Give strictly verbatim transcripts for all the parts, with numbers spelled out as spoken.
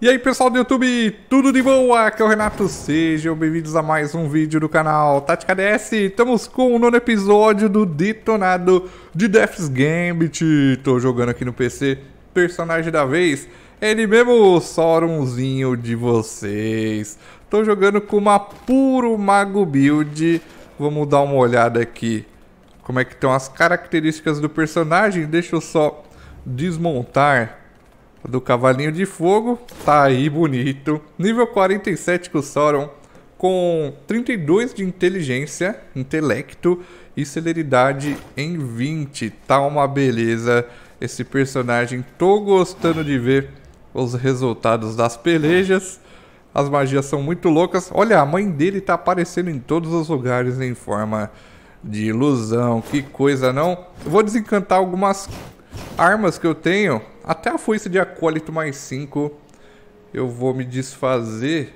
E aí pessoal do YouTube, tudo de boa? Aqui é o Renato, sejam bem-vindos a mais um vídeo do canal Tática D S. Estamos com o nono episódio do Detonado de Death's Gambit. Tô jogando aqui no P C, personagem da vez, ele mesmo, o Sauronzinho de vocês. Tô jogando com uma puro mago build. Vamos dar uma olhada aqui como é que estão as características do personagem. Deixa eu só desmontar do cavalinho de fogo. Tá aí, bonito. Nível quarenta e sete com o Sauron, com trinta e dois de inteligência, intelecto e celeridade em vinte. Tá uma beleza esse personagem. Tô gostando de ver os resultados das pelejas. As magias são muito loucas. Olha, a mãe dele tá aparecendo em todos os lugares em forma de ilusão. Que coisa, não? Eu vou desencantar algumas armas que eu tenho. Até a foice de acólito mais cinco eu vou me desfazer,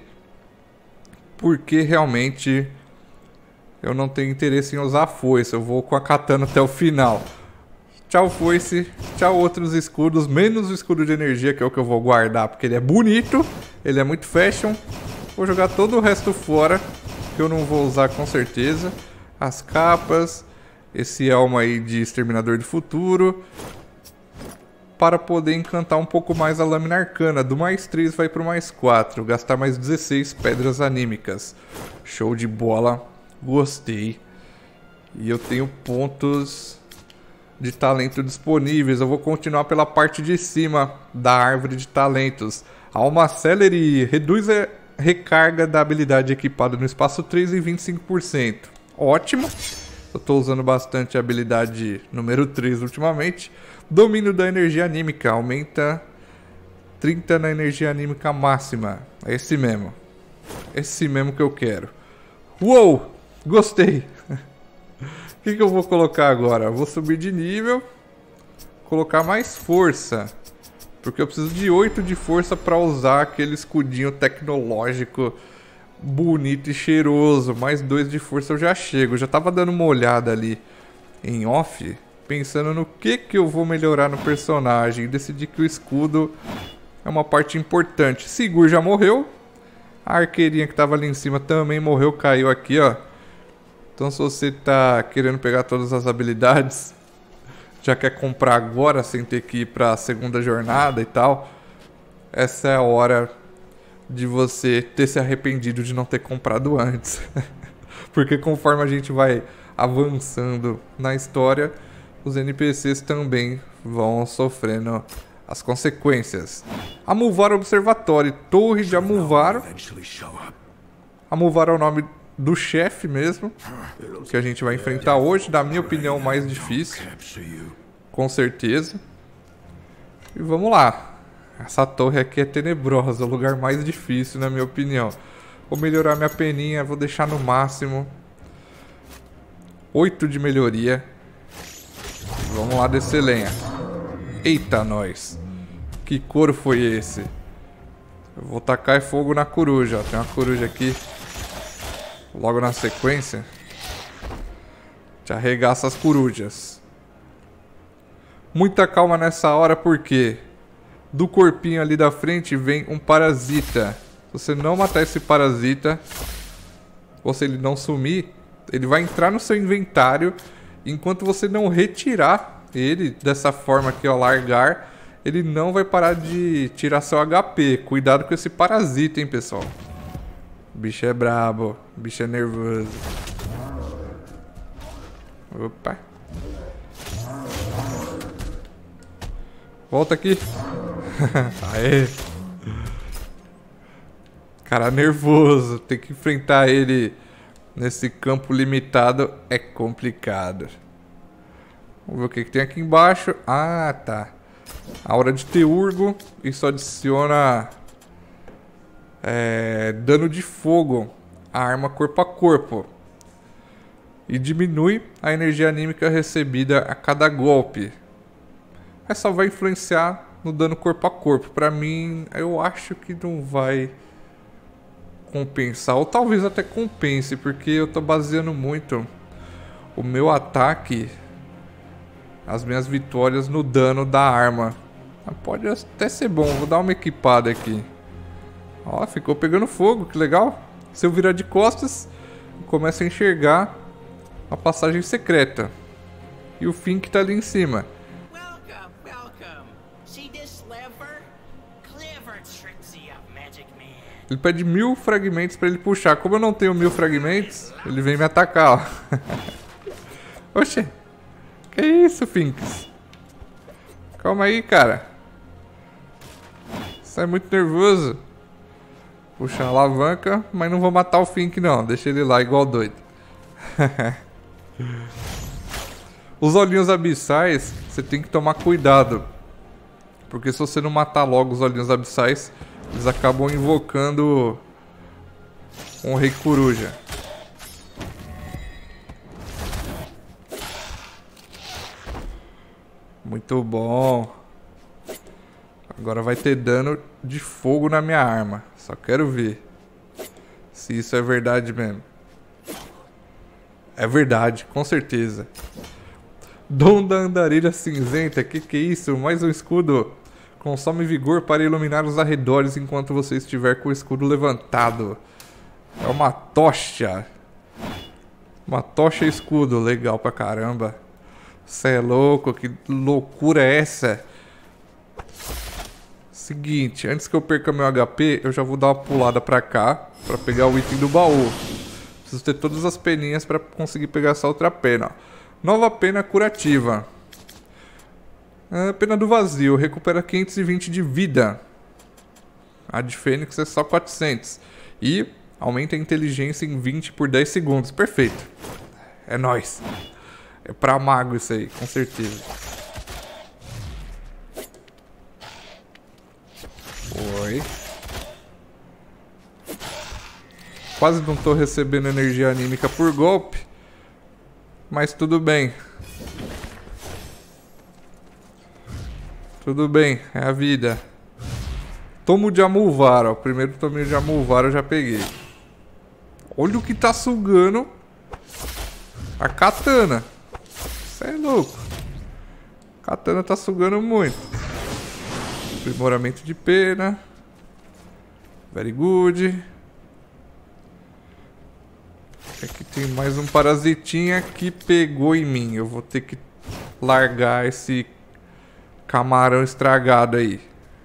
porque realmente eu não tenho interesse em usar a foice. Eu vou com a katana até o final. Tchau foice, tchau outros escudos, menos o escudo de energia, que é o que eu vou guardar, porque ele é bonito, ele é muito fashion. Vou jogar todo o resto fora, que eu não vou usar com certeza. As capas, esse elmo aí de Exterminador do Futuro, para poder encantar um pouco mais a lâmina arcana. Do mais três vai para o mais quatro, gastar mais dezesseis pedras anímicas. Show de bola, gostei. E eu tenho pontos de talento disponíveis. Eu vou continuar pela parte de cima da árvore de talentos. Alma Celery reduz a recarga da habilidade equipada no espaço três em vinte e cinco por cento. Ótimo. Eu estou usando bastante a habilidade número três ultimamente. Domínio da energia anímica, aumenta trinta na energia anímica máxima. É esse mesmo. Esse mesmo que eu quero. Uou! Gostei! O que, que eu vou colocar agora? Vou subir de nível. Colocar mais força. Porque eu preciso de oito de força para usar aquele escudinho tecnológico bonito e cheiroso. Mais dois de força eu já chego. Eu já tava dando uma olhada ali em off, pensando no que que eu vou melhorar no personagem. E decidi que o escudo é uma parte importante. Sigur já morreu. A arqueirinha que tava ali em cima também morreu, caiu aqui, ó. Então se você tá querendo pegar todas as habilidades, já quer comprar agora sem ter que ir pra segunda jornada e tal, essa é a hora de você ter se arrependido de não ter comprado antes. Porque conforme a gente vai avançando na história, os N P Cs também vão sofrendo as consequências. Amulvar Observatório, Torre de Amulvar. Amulvar é o nome do chefe mesmo, que a gente vai enfrentar hoje, na minha opinião, o mais difícil. Com certeza. E vamos lá. Essa torre aqui é tenebrosa, o lugar mais difícil, na minha opinião. Vou melhorar minha peninha, vou deixar no máximo oito de melhoria. Vamos lá descer lenha. Eita, nós. Que couro foi esse? Eu vou tacar fogo na coruja. Tem uma coruja aqui. Logo na sequência. Te arregaça as corujas. Muita calma nessa hora, porque do corpinho ali da frente vem um parasita. Se você não matar esse parasita, ou se ele não sumir, ele vai entrar no seu inventário. Enquanto você não retirar ele dessa forma aqui, ó, largar, ele não vai parar de tirar seu H P. Cuidado com esse parasita, hein, pessoal. O bicho é brabo, o bicho é nervoso. Opa. Volta aqui. Aê. Cara nervoso. Ter que enfrentar ele nesse campo limitado é complicado. Vamos ver o que, que tem aqui embaixo. Ah, tá. Aura de Teurgo. Isso adiciona é, dano de fogo à arma corpo a corpo. E diminui a energia anímica recebida a cada golpe. Essa vai influenciar no dano corpo a corpo. Pra mim, eu acho que não vai compensar. Ou talvez até compense, porque eu tô baseando muito o meu ataque, as minhas vitórias, no dano da arma. Pode até ser bom. Vou dar uma equipada aqui. Ó, ficou pegando fogo, que legal. Se eu virar de costas, começa a enxergar a passagem secreta. E o Fink tá ali em cima. Welcome, welcome. See this lever? Clever tricksy of Magic Man. Ele pede mil fragmentos pra ele puxar. Como eu não tenho mil fragmentos, ele vem me atacar, ó. Oxê. Que isso, Finks? Calma aí, cara. Você é muito nervoso. Puxa a alavanca, mas não vou matar o Fink não. Deixa ele lá igual doido. Os olhinhos abissais, você tem que tomar cuidado. Porque se você não matar logo os olhinhos abissais, eles acabam invocando um rei coruja. Muito bom. Agora vai ter dano de fogo na minha arma. Só quero ver se isso é verdade mesmo. É verdade, com certeza. Dom da andarilha cinzenta. Que que é isso? Mais um escudo. Consome vigor para iluminar os arredores enquanto você estiver com o escudo levantado. É uma tocha. Uma tocha escudo. Legal pra caramba. Cê é louco. Que loucura é essa? Seguinte, antes que eu perca meu H P, eu já vou dar uma pulada pra cá pra pegar o item do baú. Preciso ter todas as peninhas pra conseguir pegar essa outra pena. Nova pena curativa. A pena do vazio. Recupera quinhentos e vinte de vida. A de Fênix é só quatrocentos. E aumenta a inteligência em vinte por dez segundos. Perfeito. É nóis. É pra mago isso aí, com certeza. Oi. Quase não tô recebendo energia anímica por golpe. Mas tudo bem. Tudo bem, é a vida. Tomo de Amulvara, ó. O primeiro tominho de Amulvara eu já peguei. Olha o que tá sugando a katana. Isso é louco. A katana tá sugando muito. Aprimoramento de pena. Very good. Aqui tem mais um parasitinha que pegou em mim. Eu vou ter que largar esse camarão estragado aí.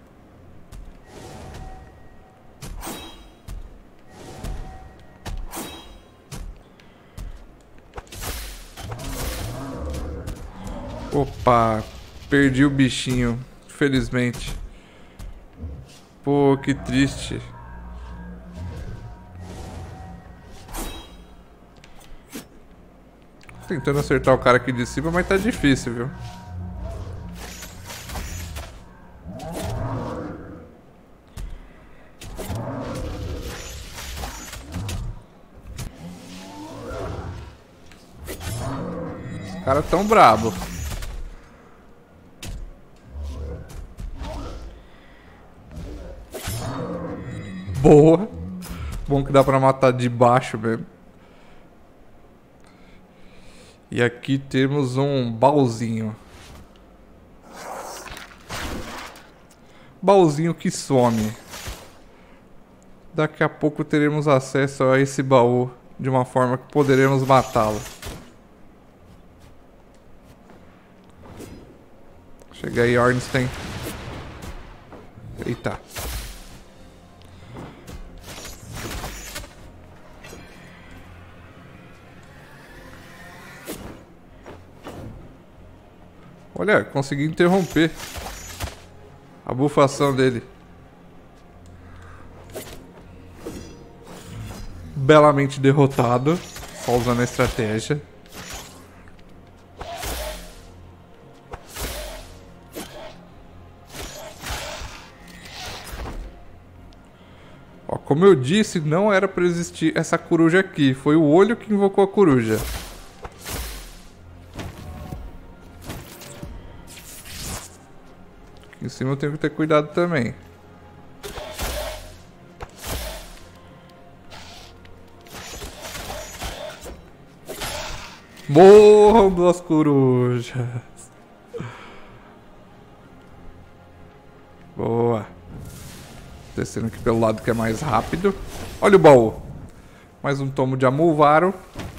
Opa, perdi o bichinho, infelizmente. Pô, que triste. Tentando acertar o cara aqui de cima, mas tá difícil, viu? Os caras tão brabo. Boa. Bom que dá pra matar de baixo mesmo. E aqui temos um baúzinho. Baúzinho que some. Daqui a pouco teremos acesso a esse baú de uma forma que poderemos matá-lo. Chega aí, Ornstein. Eita. Olha, consegui interromper a bufação dele. Belamente derrotado, só usando a estratégia. Ó, como eu disse, não era para existir essa coruja aqui. Foi o olho que invocou a coruja. Em cima eu tenho que ter cuidado também. Morram duas corujas. Boa. Descendo aqui pelo lado que é mais rápido. Olha o baú. Mais um tomo de Amulvaro.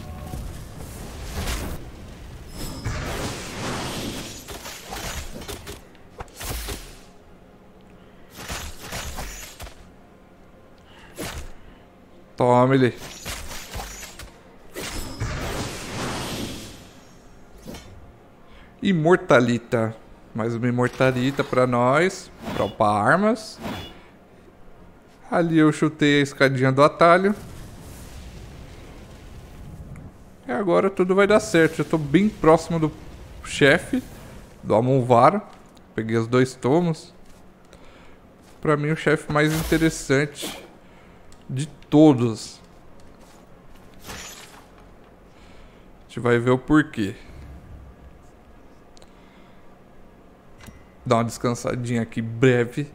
Tome ele. Imortalita. Mais uma imortalita pra nós. Pra upar armas. Ali eu chutei a escadinha do atalho. E agora tudo vai dar certo. Já tô bem próximo do chefe. Do Amulvaro. Peguei os dois tomos. Pra mim o chefe mais interessante de todos. A gente vai ver o porquê. Dar uma descansadinha aqui breve.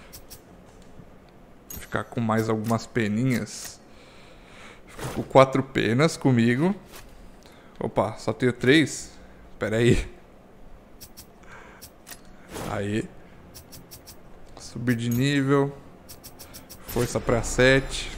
Ficar com mais algumas peninhas. Ficar com quatro penas comigo. Opa, só tenho três? Pera aí. Aí. Subir de nível. Força pra sete.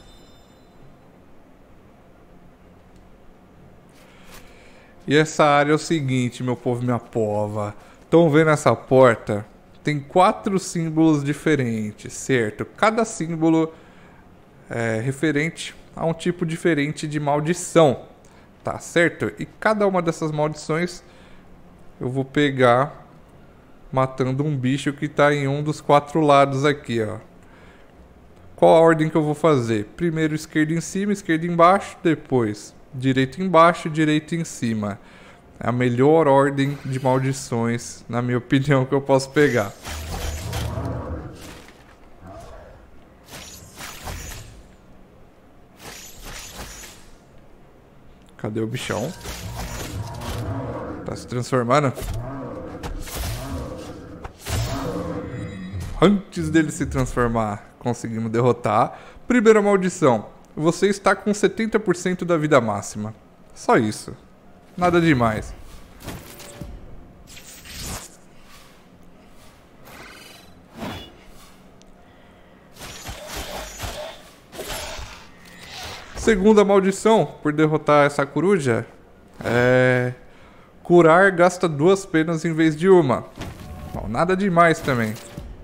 E essa área é o seguinte, meu povo e minha pova. Estão vendo essa porta? Tem quatro símbolos diferentes, certo? Cada símbolo é referente a um tipo diferente de maldição, tá certo? E cada uma dessas maldições eu vou pegar matando um bicho que está em um dos quatro lados aqui, ó. Qual a ordem que eu vou fazer? Primeiro esquerda em cima, esquerda embaixo, depois direito embaixo, direito em cima. É a melhor ordem de maldições, na minha opinião, que eu posso pegar. Cadê o bichão? Tá se transformando? Antes dele se transformar, conseguimos derrotar. Primeira maldição. Você está com setenta por cento da vida máxima. Só isso. Nada demais. Segunda maldição, por derrotar essa coruja, é... curar gasta duas penas em vez de uma. Bom, nada demais também.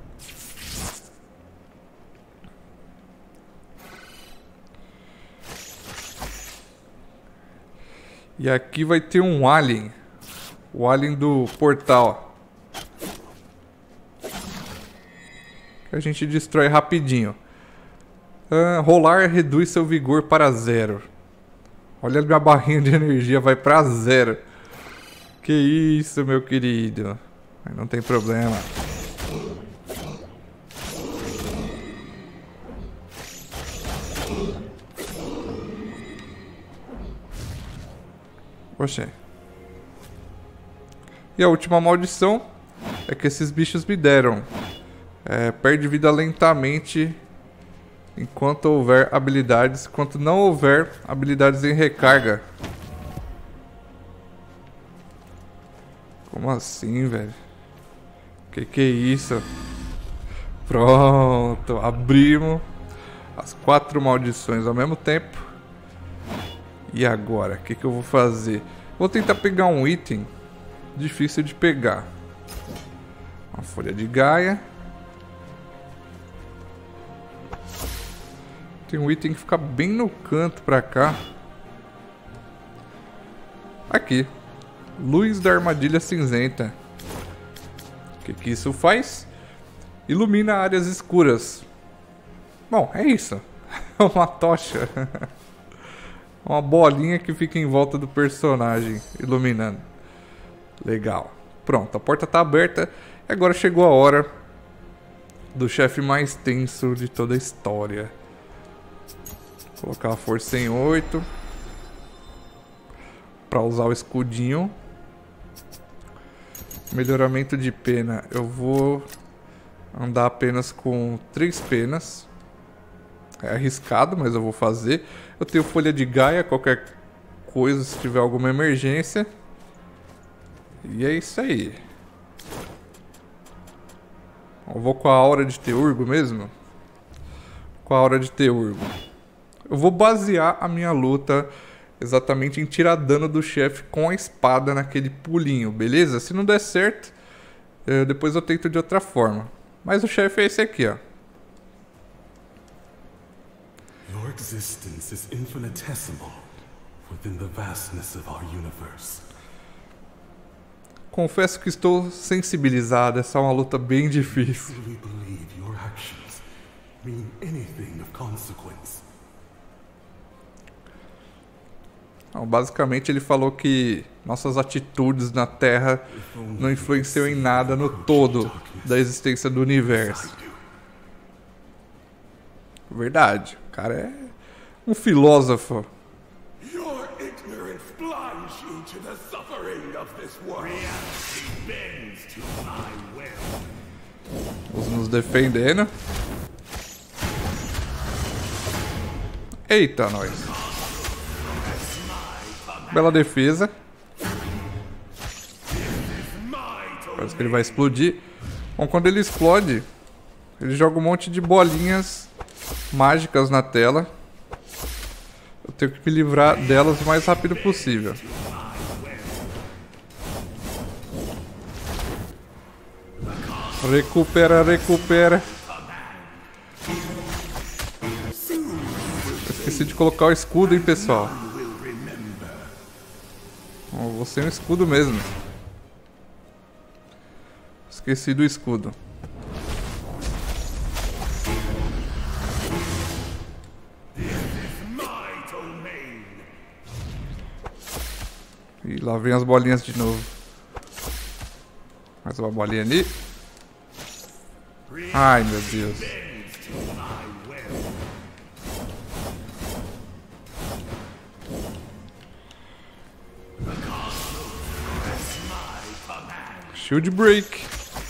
E aqui vai ter um alien. O alien do portal. Que a gente destrói rapidinho. Uh, rolar reduz seu vigor para zero. Olha, minha barrinha de energia vai para zero. Que isso, meu querido. Mas não tem problema. Oxê. E a última maldição é que esses bichos me deram. É, perde vida lentamente enquanto houver habilidades, enquanto não houver habilidades em recarga. Como assim, velho? Que que é isso? Pronto, abrimos as quatro maldições ao mesmo tempo. E agora, o que, que eu vou fazer? Vou tentar pegar um item difícil de pegar. Uma folha de Gaia. Tem um item que fica bem no canto pra cá. Aqui. Luz da armadilha cinzenta. O que, que isso faz? Ilumina áreas escuras. Bom, é isso. É uma tocha. Uma bolinha que fica em volta do personagem, iluminando. Legal. Pronto, a porta tá aberta. E agora chegou a hora do chefe mais tenso de toda a história. Vou colocar a força em oito. Pra usar o escudinho. Melhoramento de pena. Eu vou andar apenas com três penas. É arriscado, mas eu vou fazer. Eu tenho folha de Gaia, qualquer coisa, se tiver alguma emergência. E é isso aí. Eu vou com a aura de Teurgo mesmo. com a aura de Teurgo. Eu vou basear a minha luta exatamente em tirar dano do chefe com a espada naquele pulinho, beleza? Se não der certo, eu, depois eu tento de outra forma. Mas o chefe é esse aqui, ó. Your existence is infinitesimal within the vastness of our universe. Confesso que estou sensibilizado, essa é uma luta bem difícil. Do you believe your actions mean anything of consequence? Então, basicamente ele falou que nossas atitudes na Terra não influenciam em nada no todo da existência do universo. Verdade, o cara é um filósofo. Your ignorance blinds you to the suffering of this world. Reality bends to my will. Vamos nos defendendo. Eita, nós. Bela defesa. Parece que ele vai explodir. Bom, quando ele explode, ele joga um monte de bolinhas mágicas na tela. Eu tenho que me livrar delas o mais rápido possível. Recupera, recupera. Eu esqueci de colocar o escudo, hein, pessoal. Oh, vou sem o escudo mesmo. Esqueci do escudo. E lá vem as bolinhas de novo. Mais uma bolinha ali. Ai, meu Deus. Shield break.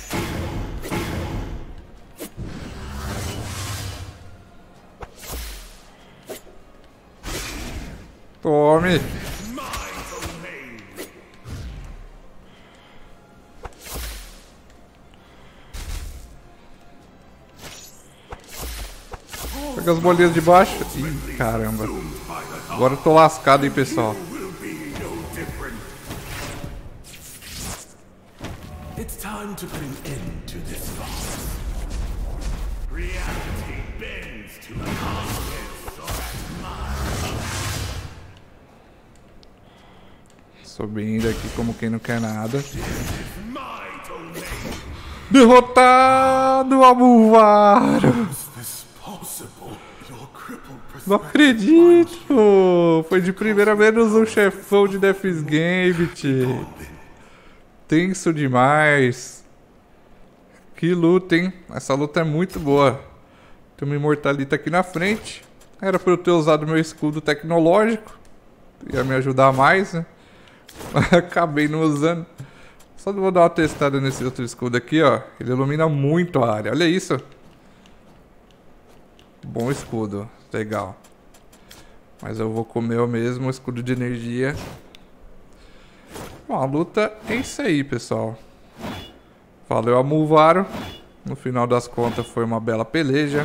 Tome. Pega as bolinhas de baixo. Ih, caramba. Agora eu tô lascado, hein, pessoal. It's time to put an end to this farce. Reality bends to the consequence or at my. Subindo aqui como quem não quer nada. Derrotado, Amuvaro! Não acredito! Foi de primeira menos um chefão de Death's Gambit. Tenso demais. Que luta, hein? Essa luta é muito boa. Tem uma imortalita aqui na frente. Era pra eu ter usado meu escudo tecnológico. Ia me ajudar mais, né? Acabei não usando. Só vou dar uma testada nesse outro escudo aqui, ó. Ele ilumina muito a área. Olha isso. Bom escudo. Legal. Mas eu vou comer o mesmo escudo de energia. Bom, a luta é isso aí, pessoal. Valeu, Amuvaro. No final das contas foi uma bela peleja.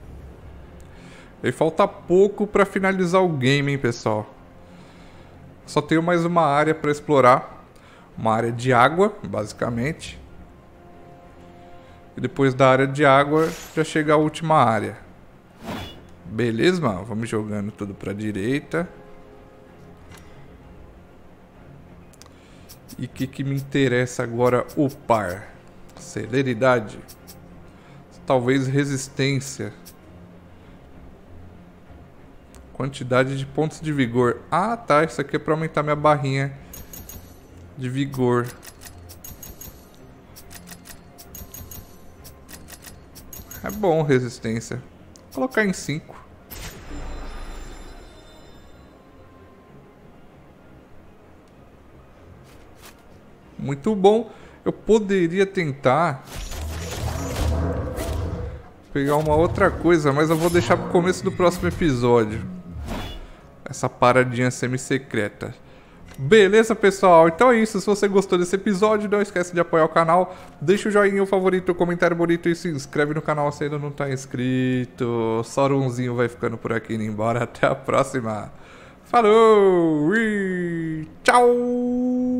E falta pouco pra finalizar o game, hein, pessoal. Só tenho mais uma área pra explorar. Uma área de água, basicamente. E depois da área de água já chega a última área. Beleza, mano? Vamos jogando tudo pra direita. E o que, que me interessa agora upar? Celeridade. Talvez resistência. Quantidade de pontos de vigor. Ah, tá. Isso aqui é pra aumentar minha barrinha de vigor. É bom resistência. Vou colocar em cinco. Muito bom. Eu poderia tentar pegar uma outra coisa, mas eu vou deixar pro começo do próximo episódio. Essa paradinha semi-secreta. Beleza, pessoal? Então é isso. Se você gostou desse episódio, não esquece de apoiar o canal. Deixa o joinha, o favorito, o comentário bonito e se inscreve no canal se ainda não tá inscrito. Sorunzinho vai ficando por aqui indo embora. Até a próxima. Falou e tchau!